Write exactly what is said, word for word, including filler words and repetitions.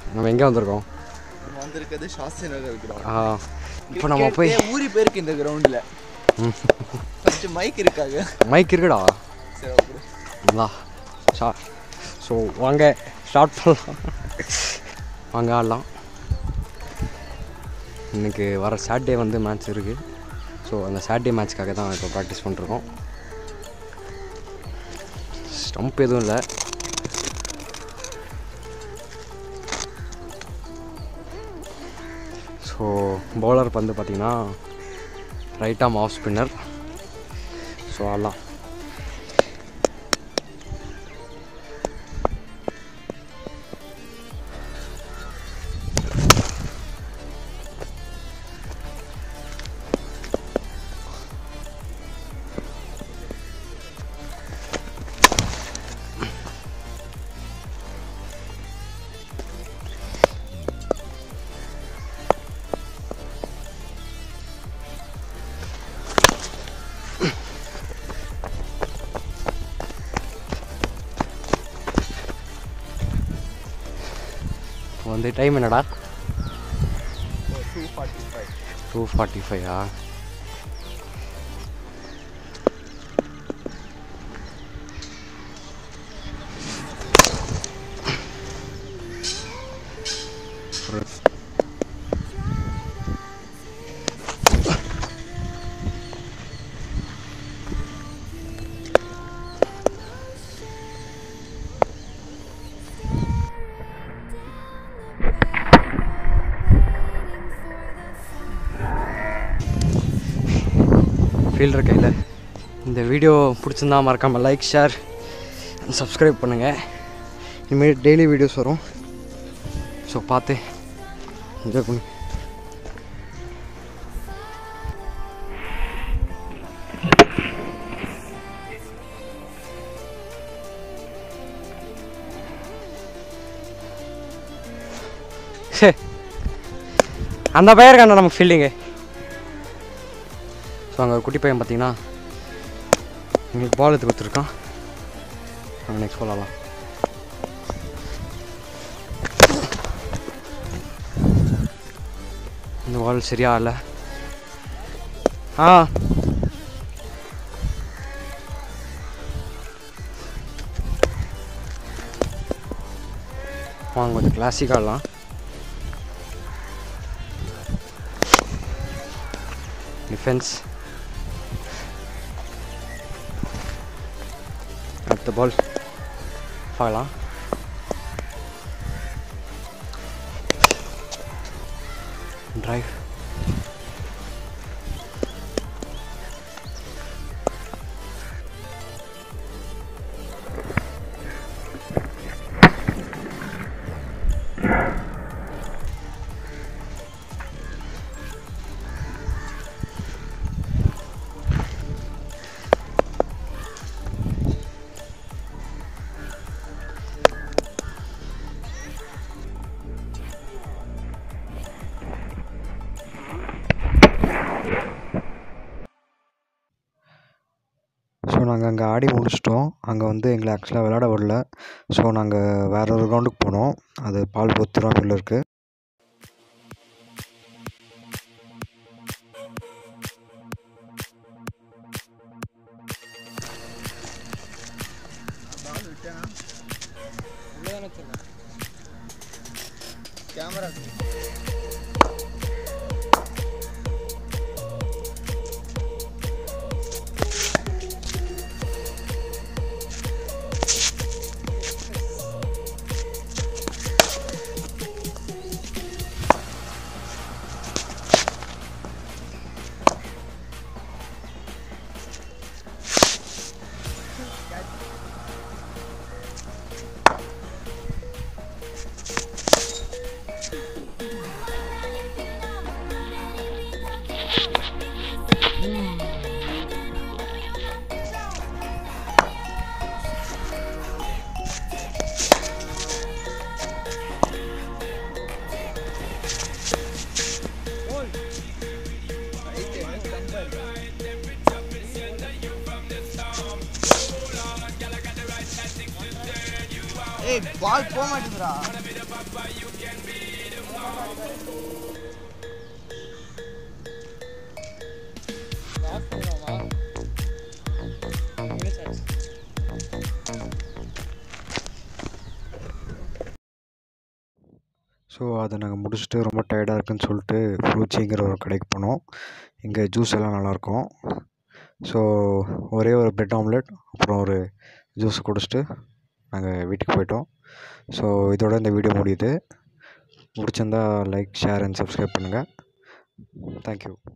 நம்ம எங்கே வந்திருக்கோம்? வந்திருக்கிறது சாஸ்திரி நகர் கிரவுண்ட். ஆ இப்போ நம்ம போய் ஊறி போயிருக்கு இந்த கிரவுண்டில். ஃபஸ்ட்டு மைக் இருக்காங்க. மைக் இருக்குடா. சரி வா ஷா ஸோ வாங்க ஸ்டார்ட் பண்ணலாம். வாங்க ஆடலாம். இன்றைக்கி வர சாட்டர்டே வந்து மேட்ச் இருக்குது. ஸோ அந்த சாட்டர்டே மேட்ச்க்காக தான் இப்போ ப்ராக்டிஸ் பண்ணிருக்கோம். ஸ்டம்ப் எதுவும் இல்லை. ஸோ பவுலர் வந்து பார்த்திங்கன்னா ரைட் ஆம் ஆஃப் ஸ்பின்னர். ஸோ ஆடலாம். வந்து டைம் என்னடா? Two forty five. Two forty ஃபைவா? ஃபீல்டர் கையில். இந்த வீடியோ பிடிச்சிருந்தா மறக்காமல் லைக், ஷேர் அண்ட் சப்ஸ்கிரைப் பண்ணுங்கள். இனிமேல் டெய்லி வீடியோஸ் வரும். ஸோ பார்த்து என்ஜாய் பண்ணு. அந்த பையன் இருக்காண்டா நமக்கு ஃபீல்டிங்கு. ஸோ அங்கே ஒரு குட்டி பையன் பார்த்தீங்கன்னா எங்களுக்கு பால் எடுத்து கொடுத்துருக்கான். நாங்கள் நெக்ஸ்ட் பால் ஆடலாம். இந்த பால் சரியா இல்லை. ஆ வாங்க கொஞ்சம் கிளாசிக் ஆடலாம். டிஃபென்ஸ். அடுத்த பால் பார்க்கலாம். டிரைவ். ஸோ நாங்கள் அங்கே ஆடி முடிச்சிட்டோம். அங்கே வந்து எங்களை ஆக்சுவலாக விளையாட விடல. ஸோ நாங்கள் வேறு ஒரு கிரவுண்டுக்கு போனோம். அது பால்புத்தூராவில் இருக்குது. கேமரா Hey, ball போக மாட்டேங்குதுடா. ஸோ அதை நாங்கள் முடிச்சுட்டு ரொம்ப டயர்டாக இருக்குன்னு சொல்லிட்டு ஃப்ரூச்சிங்கிற ஒரு கடைக்கு போனோம். இங்கே ஜூஸ் எல்லாம் நல்லாயிருக்கும். ஸோ ஒரே ஒரு பிரெட் ஆம்லெட் அப்புறம் ஒரு ஜூஸ் குடிச்சிட்டு நாங்கள் வீட்டுக்கு போயிட்டோம். ஸோ இதோட இந்த வீடியோ முடியுது. பிடிச்சிருந்தா லைக், ஷேர் அண்ட் சப்ஸ்கிரைப் பண்ணுங்கள். தேங்க்யூ.